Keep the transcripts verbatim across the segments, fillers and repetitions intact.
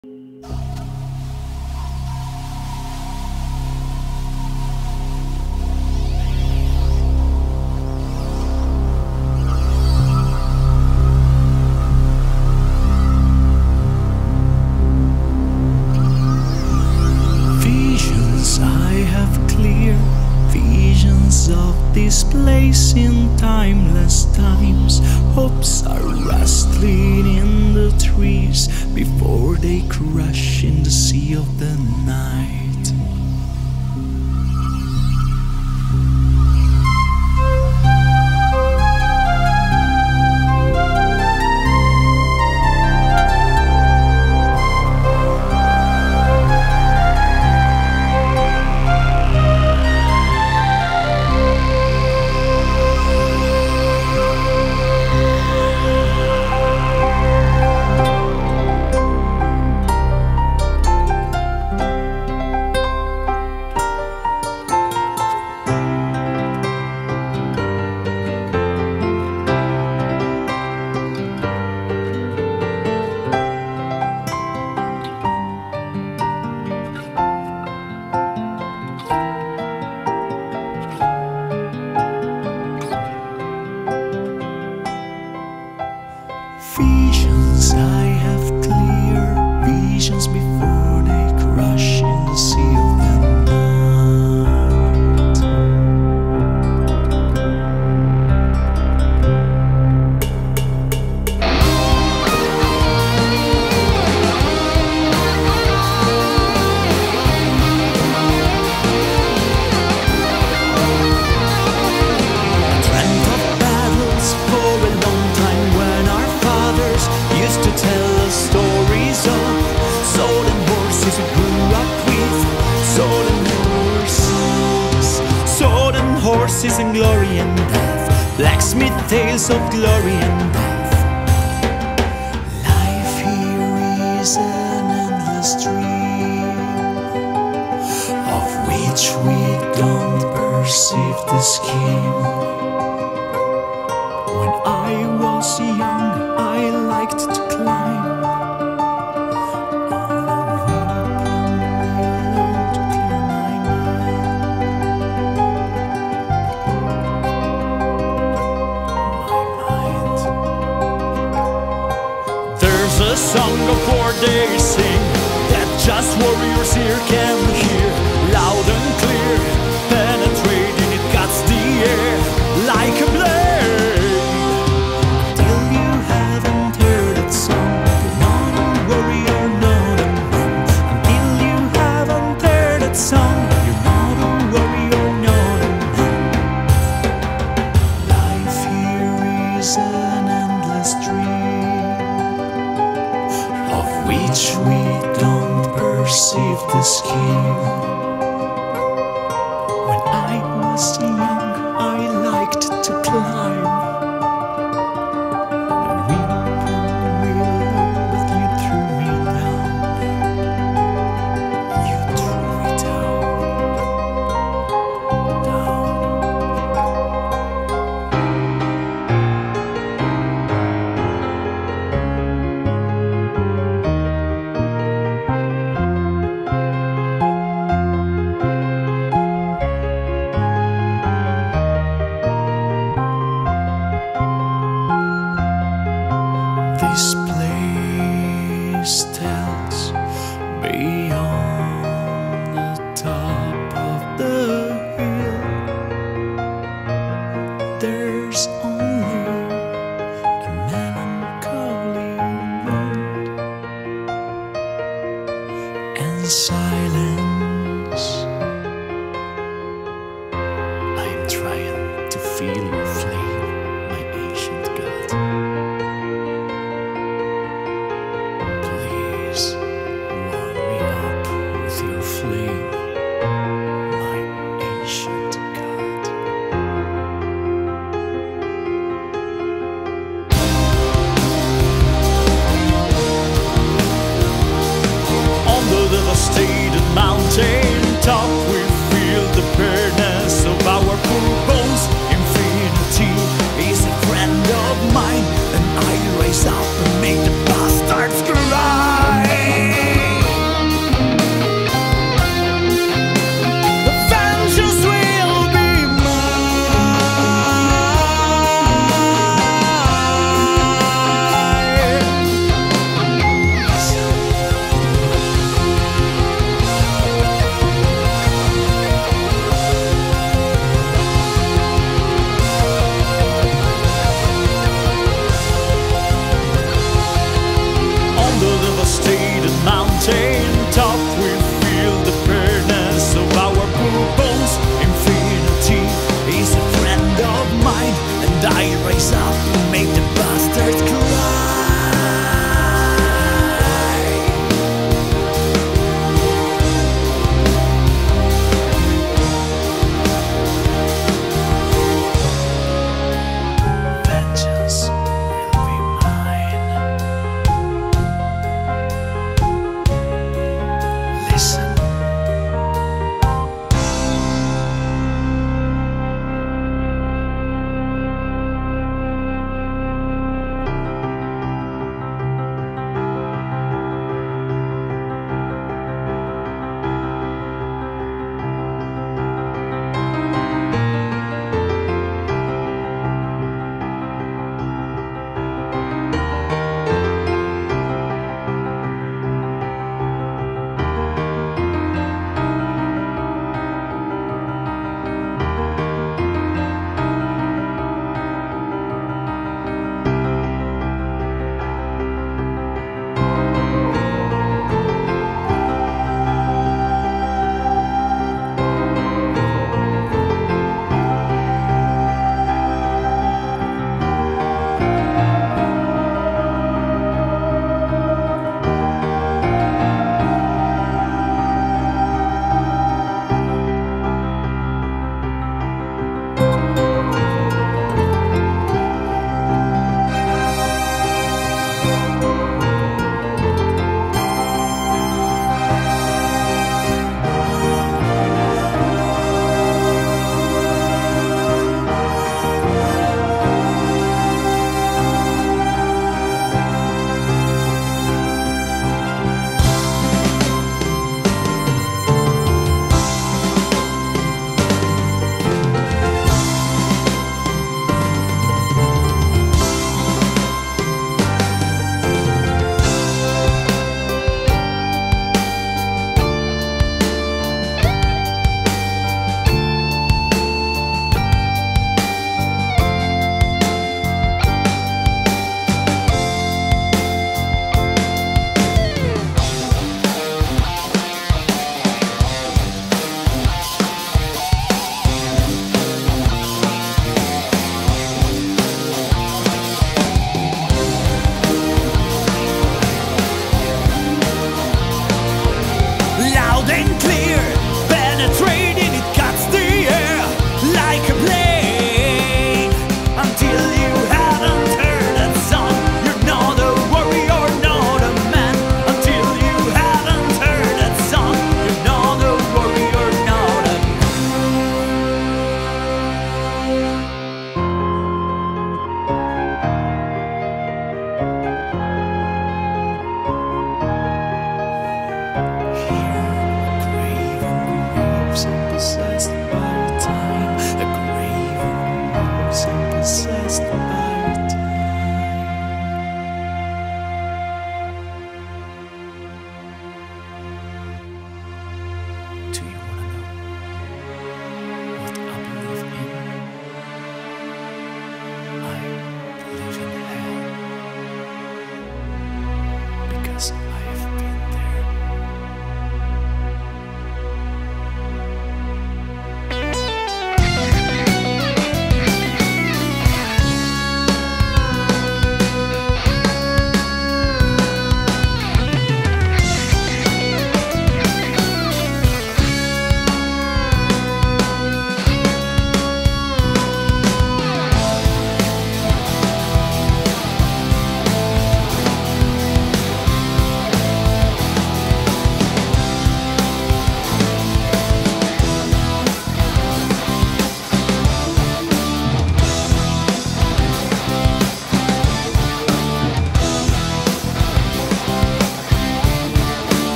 This place in timeless times. Hopes are rustling in the trees before they crush in the sea of the night. Visions I have clear, visions before they crush in the sea of the night. Dreamt of battles for a long time when our used to tell us stories of sword and horses we grew up with. Sword and horses, sword and horses and glory and death. Blacksmith tales of glory and death. Life here is an endless dream of which we don't perceive the scheme. When I was young, I liked to climb on a rope to clear my mind. My mind. There's a song of war they sing that just warriors here can hear, loud and clear, penetrating, it cuts the air like a blade. Which we don't perceive the scheme. When I was young, I liked to climb the weeping willow, but you threw me down. You threw me down, down. This place tells beyond the top of the hill. There's only a melancholy wind and silence. I'm trying to feel your flame, my ancient god. Warm me up with your flame, my ancient god. On the devastated mountain top, we feel the bareness of our poor bones. Infinity is a friend of mine, and I rise up and make the bastards cry.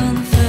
unfair.